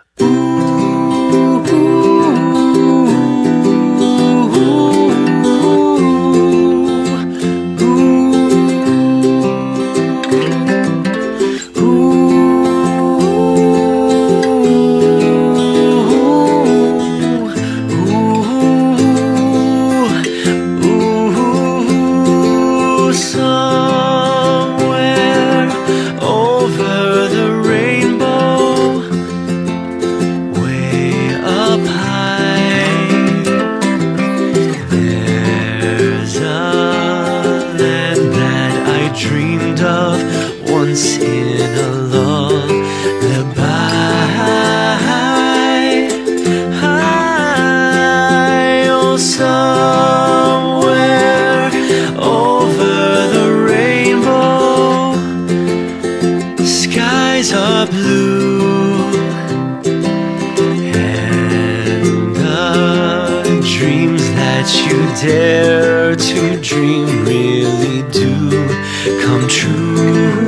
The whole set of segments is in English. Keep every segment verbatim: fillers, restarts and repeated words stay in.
Dare to dream really do come true.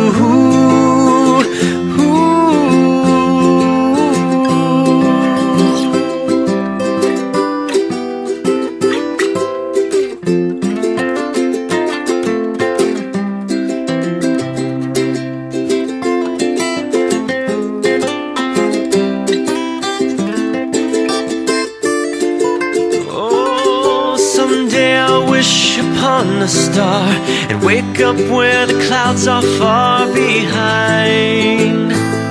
A star and wake up where the clouds are far behind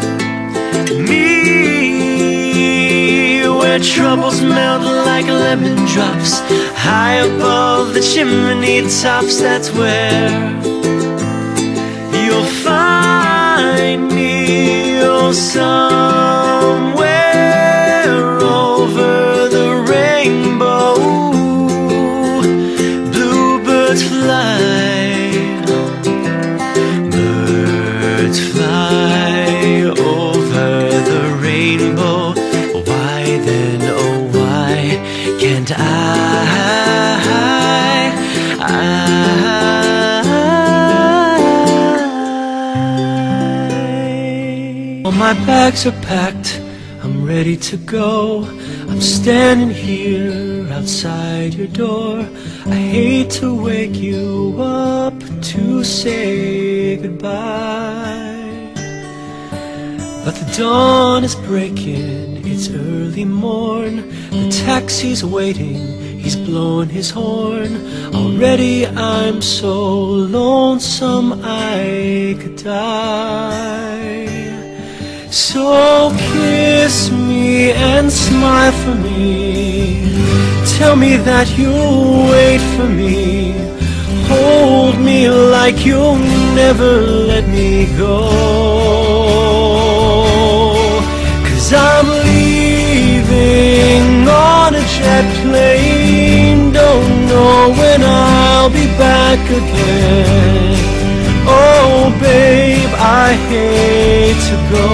me, where troubles melt like lemon drops high above the chimney tops. That's where you'll find me. Oh, somewhere over the rainbow, fly, birds fly over the rainbow. Why then, oh why can't I, I, All my bags are packed, I'm ready to go. I'm standing here outside your door. I hate to wake you up to say goodbye, but the dawn is breaking, it's early morn. The taxi's waiting, he's blowing his horn. Already I'm so lonesome I could die. So kiss me and smile for me, tell me that you'll wait for me, hold me like you'll never let me go. 'Cause I'm leaving on a jet plane, don't know when I'll be back again. Oh babe, I hate to go.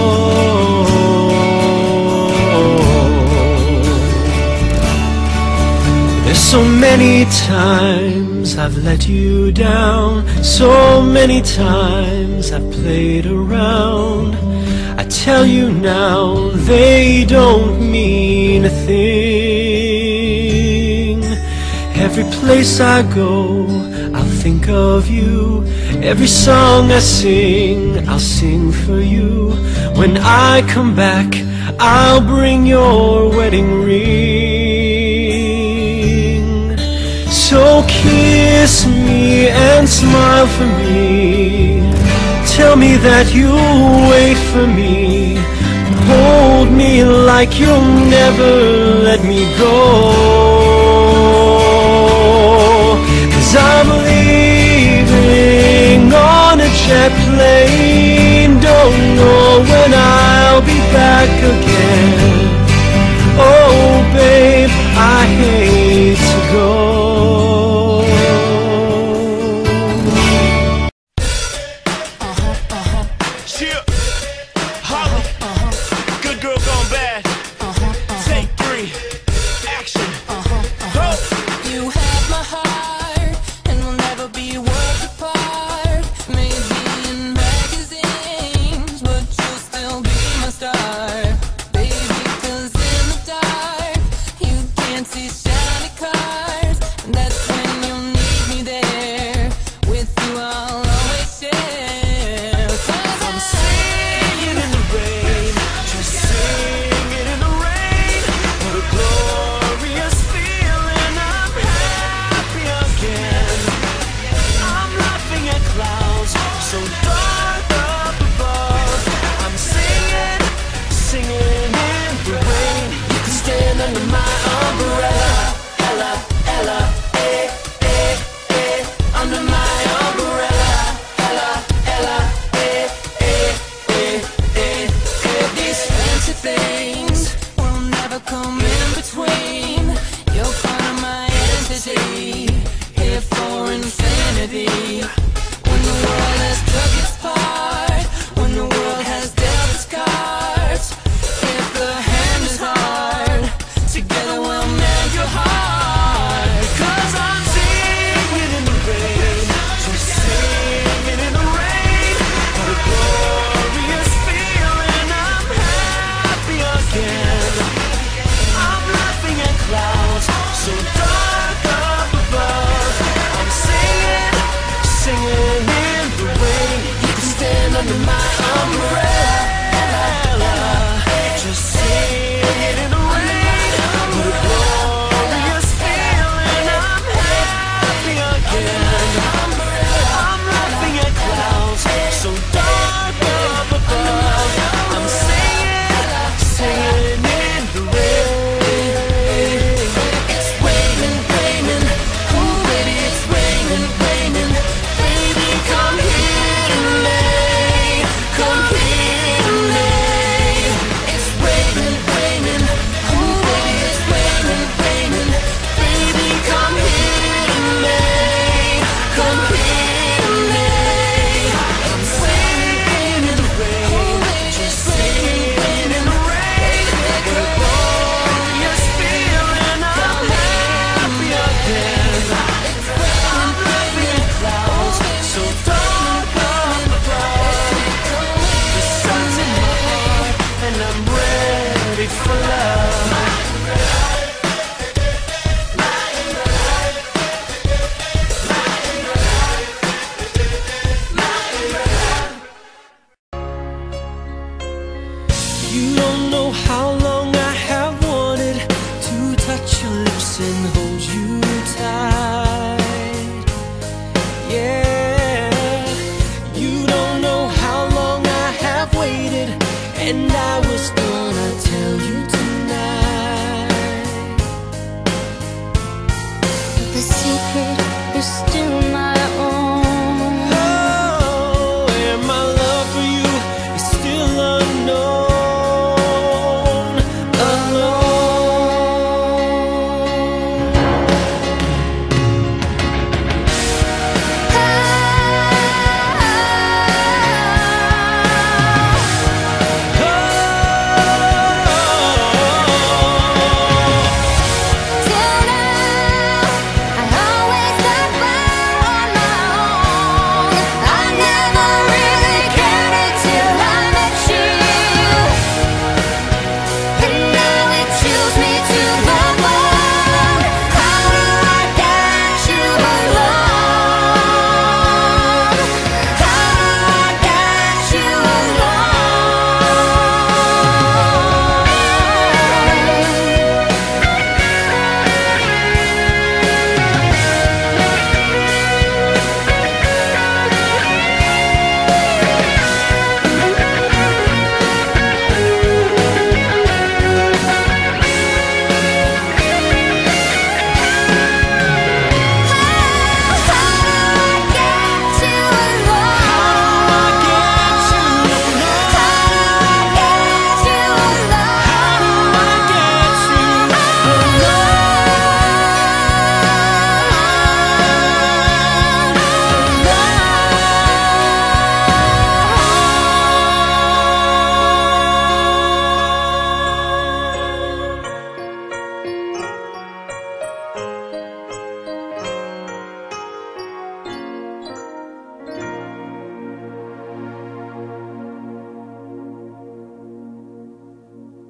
So many times I've let you down, so many times I've played around. I tell you now, they don't mean a thing. Every place I go, I'll think of you. Every song I sing, I'll sing for you. When I come back, I'll bring your wedding ring. So kiss me and smile for me, tell me that you'll wait for me, hold me like you'll never let me go. 'Cause I'm leaving on a jet plane, don't know when I'll be back again. Oh babe, I hate to go. Be worlds apart, maybe in magazines. under my umbrella.